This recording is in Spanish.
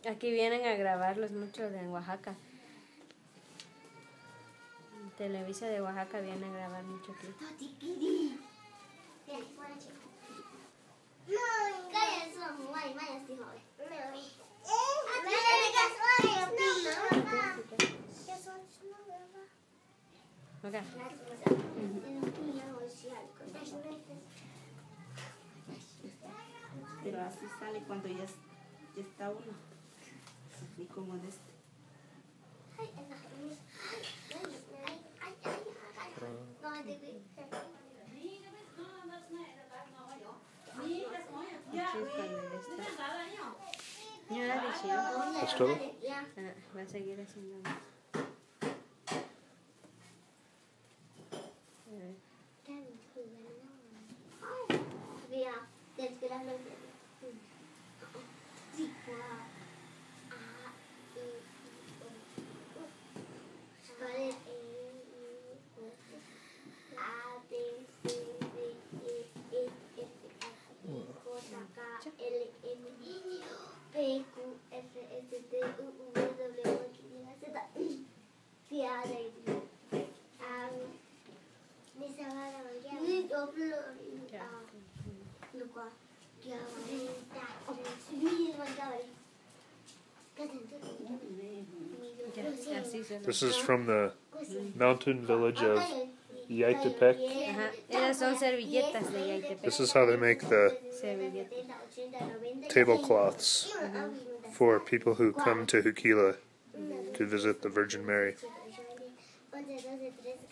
Aquí vienen a grabarlos mucho de Oaxaca. Televisa de Oaxaca viene a grabar mucho aquí. Okay. Pero así sale cuando ya está uno. Así como de este. ¿Es todo? Va a seguir haciendo más. This is from the mountain village of Yaitepec. Esas son servilletas de Yaitepec. This is how they make the tablecloths for people who come to Juquila to visit the Virgin Mary.